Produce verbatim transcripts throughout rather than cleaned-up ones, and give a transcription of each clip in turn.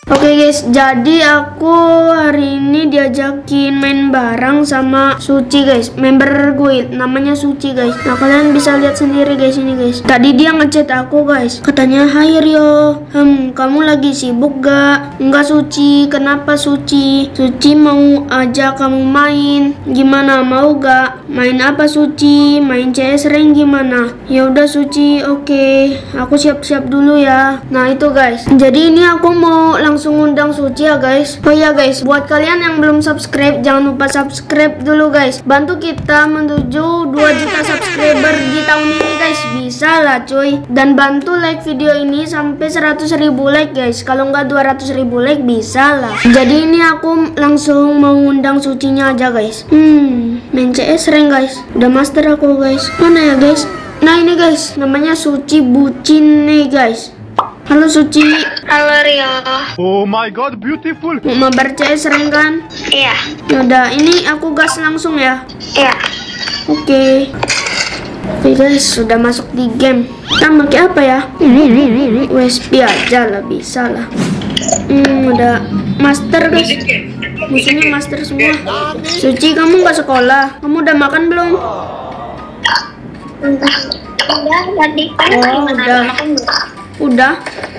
Oke guys, jadi aku hari ini diajakin main bareng sama Suci guys, member gue namanya Suci guys. Nah kalian bisa lihat sendiri guys ini guys. Tadi dia ngechat aku guys, katanya hai Rio, hmm kamu lagi sibuk gak? Enggak Suci, kenapa Suci? Suci mau ajak kamu main, gimana mau gak? Main apa Suci? Main C S rank gimana? Ya udah Suci, oke, aku siap-siap dulu ya. Nah itu guys, jadi ini aku mau langsung undang Suci ya guys. Oh ya guys, buat kalian yang belum subscribe, jangan lupa subscribe dulu guys. Bantu kita menuju dua juta subscriber di tahun ini guys. Bisa lah cuy. Dan bantu like video ini sampai seratus ribu like guys. Kalau nggak dua ratus ribu like bisa lah. Jadi ini aku langsung mau undang Sucinya aja guys. Hmm, main C S rank guys. Udah master aku guys. Mana ya guys? Nah ini guys, namanya Suci Bucin nih guys. Halo Suci. Halo Rio. Oh my god, beautiful. Mau mabar C S rank kan? Iya. Yaudah, ini aku gas langsung ya. Iya. Oke. Oke guys, sudah masuk di game. Kita pakai apa ya? U S B aja lah, bisa lah. Hmm, udah master guys. Musuhnya master semua. Suci, kamu nggak sekolah? Kamu udah makan belum? Udah. Udah tadi. Oh, udah. Udah.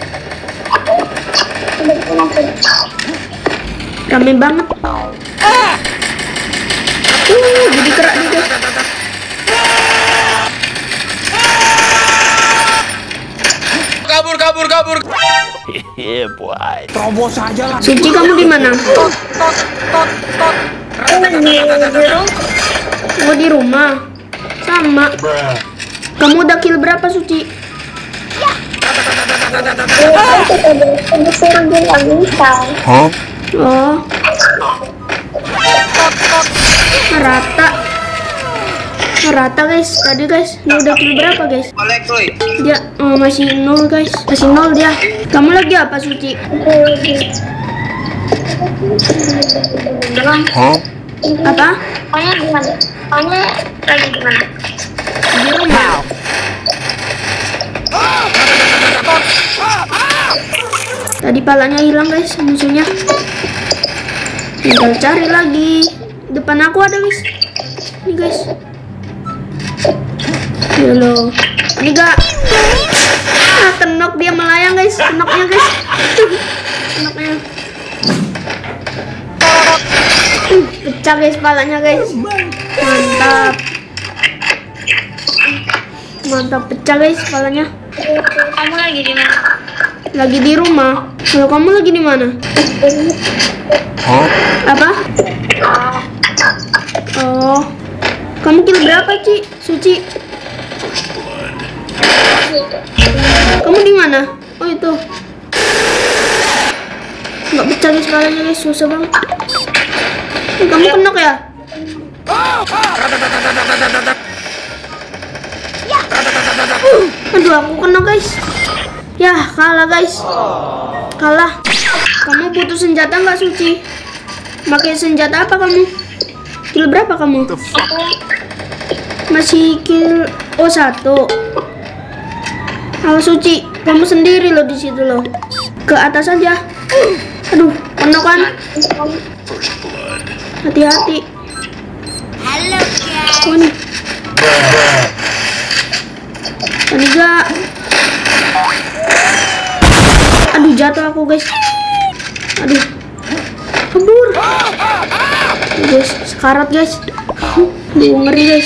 Rame banget. Uh, jadi kerak nih guys. Kabur, kabur, kabur. Yeah boy. Terobos aja lah. Suci, kamu di mana? Oh, di rumah. Sama. Kamu udah kill berapa Suci? Huh? Oh, rata, rata guys. Tadi guys, dia udah kill berapa guys? Dia oh, masih nol guys, masih nol dia. Kamu lagi apa Suci? Huh? Apa? Pokoknya gimana? Pokoknya lagi gimana? Di rumah. Tadi palanya hilang guys musuhnya. Tinggal cari lagi. Depan aku ada guys. Ini guys. Halo. Ini gak. Ah, kenok dia melayang guys. Kenoknya guys. Kenoknya. Uh, pecah guys palanya guys. Mantap. Mantap pecah guys palanya. Kamu lagi di mana? Lagi di rumah. Kalau kamu lagi di mana? Huh? Apa? Oh. Kamu kill berapa, Ci? Suci? Kamu di mana? Oh, itu. Nggak pecah guys palanya guys, susah banget. Eh, kamu kenok ya? Uh, aduh, aku kena guys. Ya, kalah guys. Kalah. Kamu butuh senjata nggak Suci? Pakai senjata apa kamu? Kill berapa kamu? Masih kill oh satu. Halo Suci, kamu sendiri loh di situ loh. Ke atas aja. Aduh, kena kan? Hati-hati. Halo guys. Oh, nih. Tadi gak. Aduh, jatuh aku guys. Aduh, kabur. Guys, sekarat guys. Aduh, ngeri guys.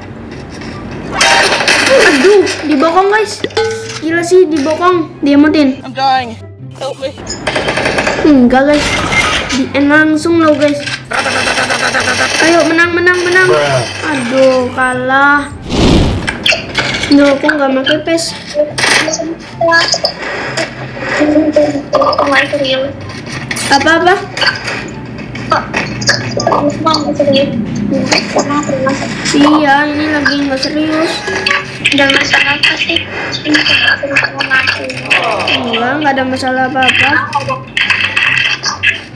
Aduh, dibokong guys. Gila sih, dibokong. Diamutin. I'm dying. Help me. Enggak guys. Di end langsung loh guys. Ayo, menang, menang, menang. Aduh, kalah. Duh, aku nggak pakai P E S. Apa-apa? Iya, ini lagi nggak serius. Dan masalah apa sih? Enggak, nggak ada masalah apa-apa.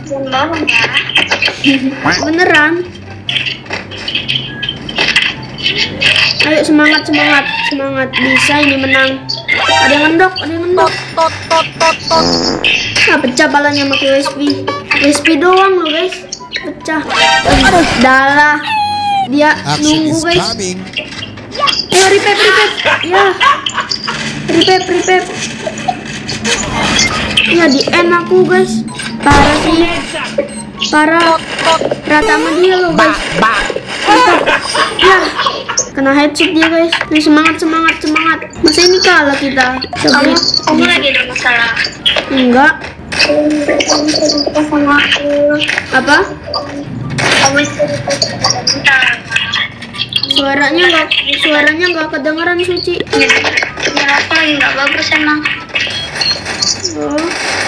Bohong ya. Beneran. Ayo semangat, semangat, semangat. Bisa ini menang. Ada yang ngendok, ada yang ngendok. Nah, pecah palanya pakai U S B. U S B doang loh guys. Pecah. Aduh, dalah. Dia nunggu guys. Ayo repair, repair. Ya. Repair, repair. Ya di end aku guys. Parah sih. Parah. Rata sama dia loh guys. Mantap. Ya. Kena headshot dia guys. Nah, semangat, semangat, semangat. Masa ini kalah kita. Kamu, kamu lagi ada masalah? Enggak. Sama aku. Apa? Kamu cerita. Suaranya nggak, suaranya nggak kedengeran Suci. Suara aku lagi nggak bagus emang. Oh.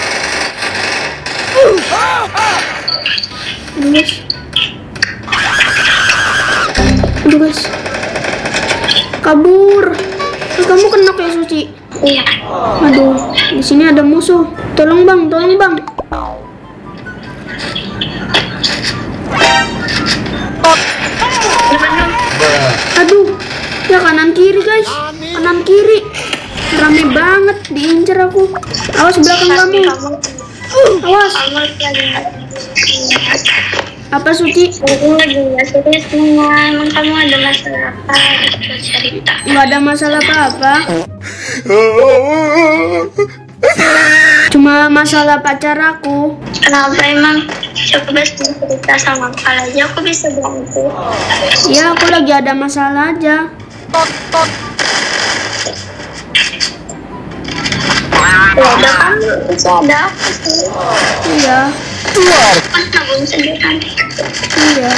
Aduh guys. Aduh guys. Kabur. Eh, kamu kenok ya Suci? Iya. Aduh, di sini ada musuh. Tolong bang, tolong bang. Aduh, ya kanan kiri guys, kanan kiri. Rame banget, diincar aku. Awas belakang kamu. Awas. Kamu lagi Apa Suci? Aku lagi nggak serius semua. Emang kamu ada masalah apa? Coba cerita. Nggak ada masalah apa-apa. Cuma masalah pacar aku. Kenapa emang? Coba cerita sama aku aja, aku bisa bantu. Ya aku lagi ada masalah aja. Ya udah kan bisa ada aku sih. Iya, Kan nabung sendiri nanti. iya.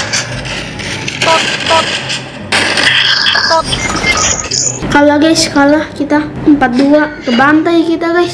Kalah guys, kalah kita empat dua. Kebantai kita guys.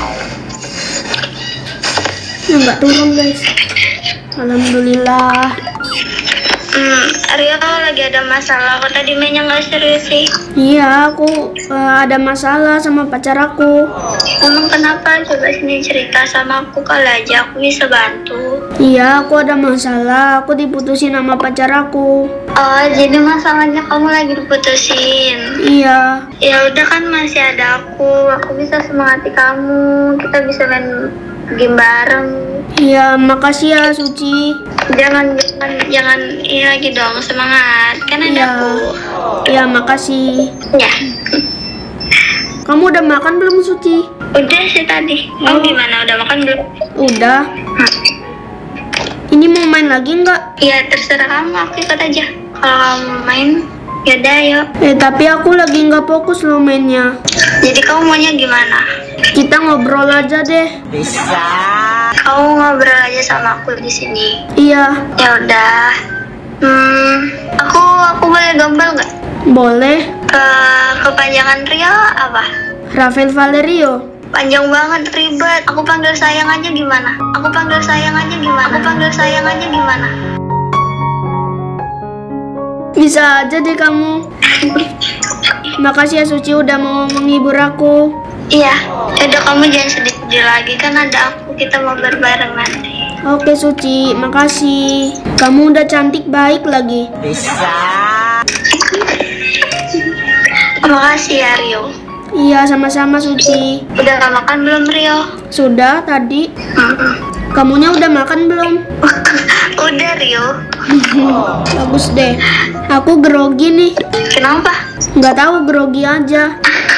Ya nggak turun guys. Alhamdulillah. Hmm, Rio lagi ada masalah. Aku tadi mainnya nggak serius sih. Iya, aku eh, ada masalah sama pacar aku. Emang kenapa? Coba sini cerita sama aku kali aja, aku bisa bantu. Iya, aku ada masalah. Aku diputusin sama pacar aku. Oh, jadi masalahnya kamu lagi diputusin. Iya. Ya udah kan masih ada aku. Aku bisa semangati kamu. Kita bisa main game bareng. Iya, makasih ya Suci. Jangan jangan jangan ini lagi dong, semangat. Kan ada Iya. aku. Iya, makasih. Ya. Kamu udah makan belum Suci? Udah sih tadi. Oh. Kamu gimana? Udah makan belum? Udah. Ini mau main lagi nggak? Ya terserah kamu, aku ikut aja. Kalau kamu main, yaudah yuk. Eh, tapi aku lagi nggak fokus loh mainnya. Jadi kamu maunya gimana? Kita ngobrol aja deh. Kamu ngobrol aja sama aku di sini. Iya, Ya udah. Hmm, aku aku boleh gombal nggak? boleh. Ke kepanjangan Rio apa? Rafael Valerio. Panjang banget, ribet. Aku panggil sayang aja gimana? Aku panggil sayang aja gimana? Aku panggil sayang aja gimana? Bisa aja deh kamu. Makasih ya Suci udah mau menghibur aku. Iya. Udah kamu jangan sedih-sedih lagi, kan ada aku. Kita mau berbareng nanti. Oke Suci, makasih. Kamu udah cantik baik lagi. Makasih ya Rio. Iya, sama-sama Suci. Udah gak makan belum Rio? Sudah tadi. Mm-mm. Kamunya udah makan belum? Udah Rio. Bagus deh. Aku grogi nih. Kenapa? Nggak tahu, grogi aja.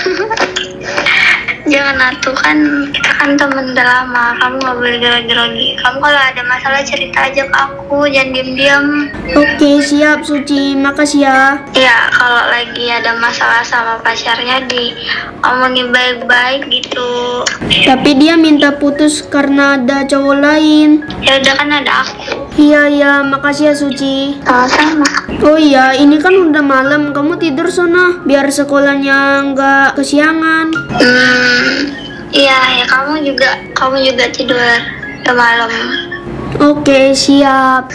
Jangan atuh, kan kita kan temen udah lama. Kamu gak boleh grogi-grogi. Kamu kalau ada masalah cerita aja ke aku, jangan diam-diam. Oke, siap Suci. Makasih ya. Ya kalau lagi ada masalah sama pacarnya di omongin baik-baik gitu. Tapi dia minta putus karena ada cowok lain. Ya udah kan ada aku. Iya, iya. Makasih ya Suci. Sama-sama. Oh iya, ini kan udah malam. Kamu tidur sana, biar sekolahnya nggak kesiangan. Hmm, iya ya kamu juga kamu juga tidur udah malam. Oke, siap.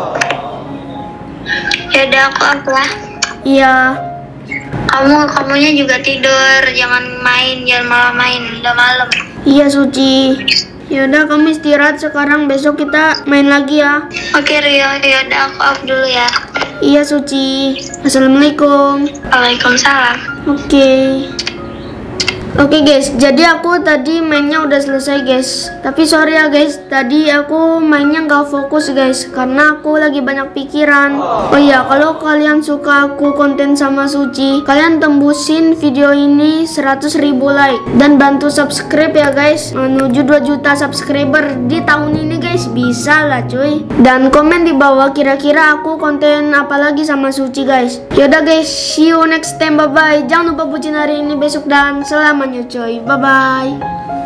Ya udah aku up lah. Iya. Kamu kamunya juga tidur, jangan main, jangan malah main, udah malam. Iya Suci. Yaudah kamu istirahat sekarang, besok kita main lagi ya. Oke Rio, ya udah aku up dulu ya. Iya Suci. Assalamualaikum. Waalaikumsalam. Oke. Oke guys, jadi aku tadi mainnya udah selesai guys. Tapi sorry ya guys, tadi aku mainnya nggak fokus guys, karena aku lagi banyak pikiran. Oh iya, kalau kalian suka aku konten sama Suci, kalian tembusin video ini seratus ribu like dan bantu subscribe ya guys, menuju dua juta subscriber di tahun ini guys. Bisa lah cuy. Dan komen di bawah kira-kira aku konten apa lagi sama Suci guys. Yaudah guys, see you next time, bye bye. Jangan lupa bucin hari ini, besok, dan selamanya coy. Bye bye.